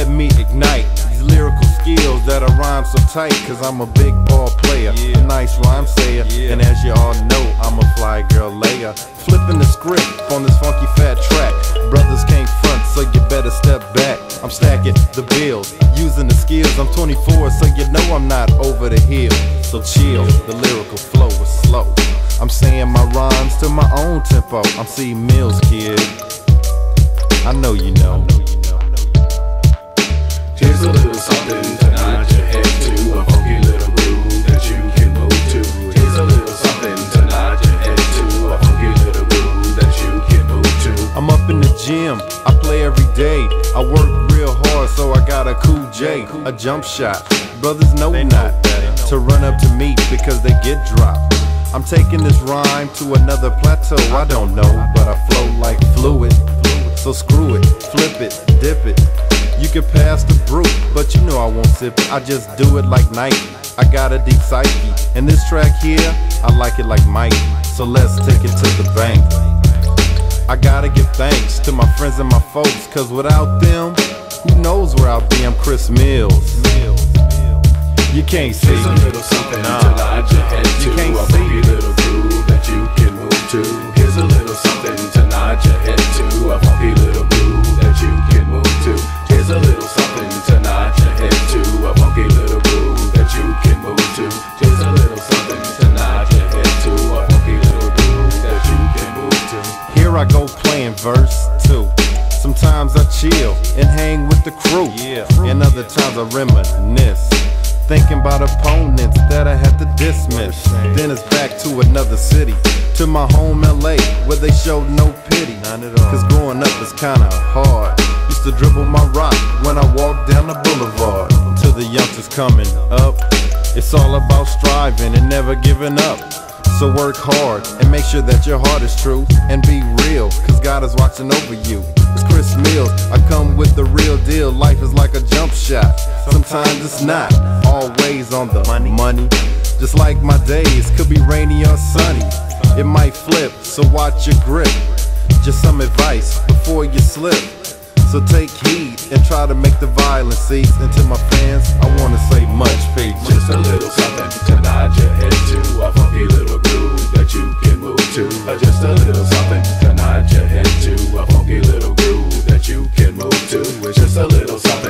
let me ignite these lyrical skills that I rhyme so tight, cause I'm a big ball player, a nice rhyme sayer, and as you all know, I'm a fly girl layer. Flipping the script on this funky fat track. Brothers can't front, so you better step back. I'm stacking the bills, using the skills. I'm 24, so you know I'm not over the hill. So chill, the lyrical flow is slow. I'm saying my rhymes to my own tempo. I'm C Mills, kid. I know you know. Here's a little something to nod your head to, a funky little groove that you can move to. Here's a little something to nod your head to, a funky little groove that you can move to. I'm up in the gym, I play every day. I work real hard, so I got a cool J, a jump shot. Brothers know not to run up to me because they get dropped. I'm taking this rhyme to another plateau. I don't know, but I flow like fluid. So screw it, flip it, dip it. You can pass the brew, but you know I won't sip it. I just do it like Nike. I got a deep psyche, and this track here, I like it like Mike. So let's take it to the bank. I gotta give thanks to my friends and my folks, cause without them, who knows where I'll be. I'm Chris Mills. You can't see Here's a little something to nod your head to, you can't a see funky little groove that you can move to. Here's a little something to nod your head to, a funky little groove that you can move to. Here's a little something to nod your head to, a funky little groove that you can move to. Here's a little something to nod your head to, a funky little groove that you can move to. Here I go playing verse 2. Sometimes I chill and hang with the crew, and other times I reminisce, thinking about opponents that I had to dismiss. Then it's back to another city, to my home LA, where they showed no pity. Cause growing up is kinda hard. Used to dribble my rock when I walked down the boulevard. To the youngsters coming up, it's all about striving and never giving up. So work hard and make sure that your heart is true, and be real, cause God is watching over you. It's Chris Mills, I come with the real deal. Life is like a jump shot, sometimes it's not always on the money. Just like my days, could be rainy or sunny. It might flip, so watch your grip. Just some advice before you slip. So take heed and try to make the violence cease. And to my fans, I wanna say much peace. Just a little something to nod your head to, a funky little groove that you can move to. Just a little something to nod your head to, a funky little groove that you can move to. It's just a little something